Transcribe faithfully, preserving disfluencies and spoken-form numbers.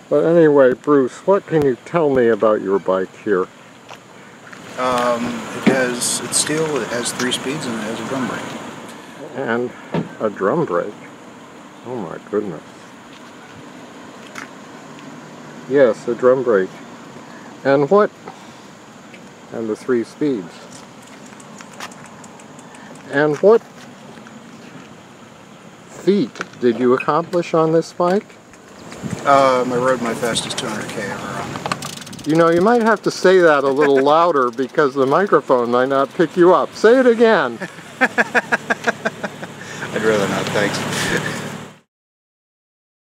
But anyway, Bruce, what can you tell me about your bike here? Um, it has, it's steel, it has three speeds, and it has a drum brake. And a drum brake. Oh my goodness. Yes, a drum brake. And what? And the three speeds. And what feat did you accomplish on this bike? Um, I rode my fastest two hundred K ever on it. You know, you might have to say that a little louder because the microphone might not pick you up. Say it again. I'd rather not, thanks.